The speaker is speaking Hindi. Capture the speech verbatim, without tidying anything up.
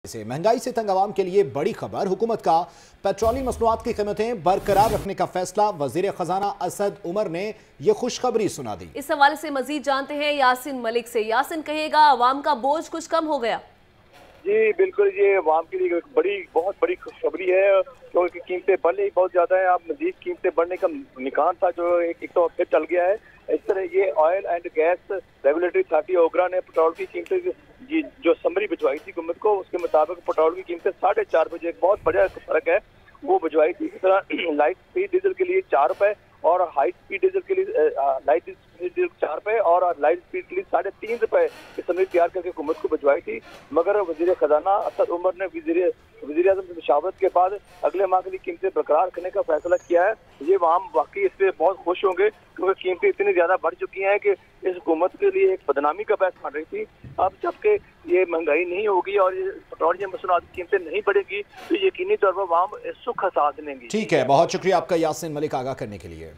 से महंगाई से तंग आवाम के लिए बड़ी खबर। हुकूमत का पेट्रोलियम मसनूआत की कीमतें बरकरार रखने का फैसला। वजीर खजाना असद उमर ने यह खुशखबरी सुना दी। इस हवाले से मजीद जानते हैं यासिन मलिक से। यासिन, कहेगा आवाम का बोझ कुछ कम हो गया? जी बिल्कुल, ये आवाम के लिए एक बड़ी बहुत बड़ी खुशखबरी है क्योंकि कीमतें बढ़ रही बहुत ज्यादा है। अब मजीद कीमतें बढ़ने का निकान था जो एक, एक तो फिर चल गया है। इस तरह ये oil and gas regulatory authority OGRA ने पेट्रोल की कीमतें जी जो समरी भिजवाई थी हुकूमत को, उसके मुताबिक पेट्रोल की कीमतें साढ़े चार बजे एक बहुत बड़ा फर्क है वो भिजवाई थी। इस तरह लाइट स्पीड डीजल के लिए चार रुपए और हाई स्पीड डीजल के लिए लाइट स्पीड डीजल चार रुपए और लाइट स्पीड के लिए साढ़े तीन रुपए की समरी तैयार करके हुकूमत को भिजवाई थी। मगर वजीर खजाना असद उमर ने वजीर वजीर आजम से मशावरत के बाद अगले माह के लिए कीमतें बरकरार करने का फैसला किया है। ये आम वाकई इससे बहुत खुश होंगे क्योंकि कीमतें इतनी ज्यादा बढ़ चुकी हैं कि इस हुकूमत के लिए एक बदनामी का बहस बन रही थी। अब जबकि ये महंगाई नहीं होगी और ये पेट्रोलियम मसनूआत की कीमतें नहीं बढ़ेगी तो यकीनी तौर पर आम सुख हसास लेंगी। ठीक है, बहुत शुक्रिया आपका यासिन मलिक आगाह करने के लिए।